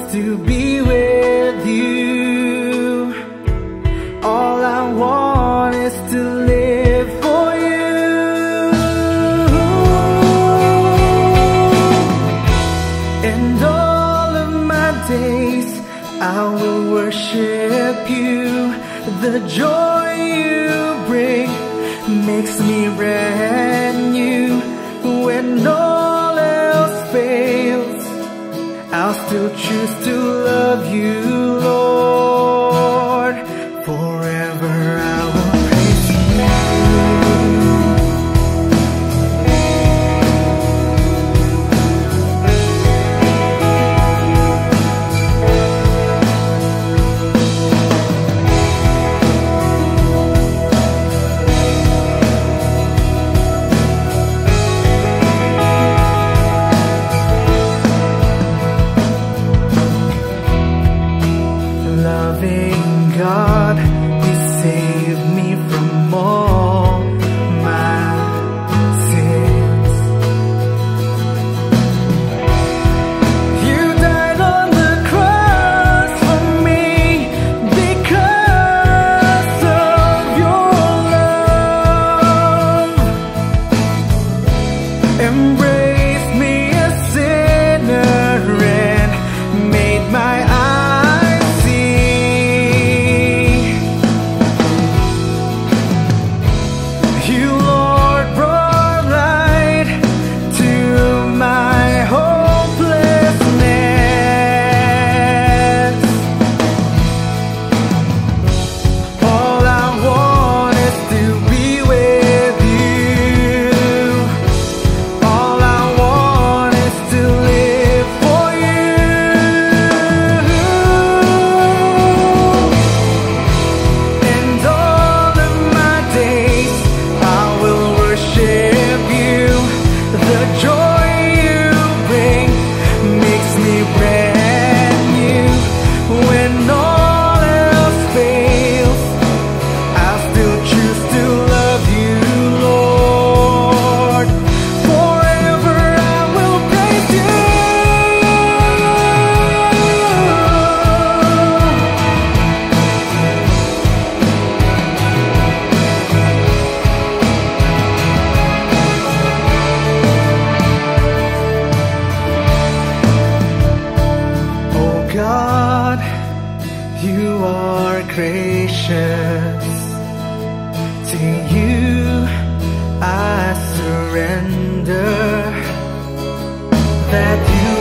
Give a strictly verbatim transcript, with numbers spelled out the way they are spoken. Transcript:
to be with you. All I want is to live for you. And all of my days I will worship you. The joy you bring makes me brand new. When all else fails, I'll still choose to love you, Lord. Forever I will praise God, you saved me from all my sins. You died on the cross for me because of your love. Embraced me a sinner and made my eyes God, you are gracious. To you I surrender. That you